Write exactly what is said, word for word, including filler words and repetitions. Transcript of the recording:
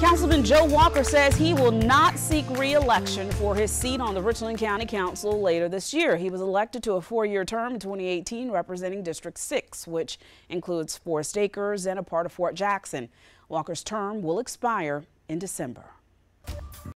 Councilman Joe Walker says he will not seek re-election for his seat on the Richland County Council later this year. He was elected to a four-year term in twenty eighteen representing District six, which includes Forest Acres and a part of Fort Jackson. Walker's term will expire in December.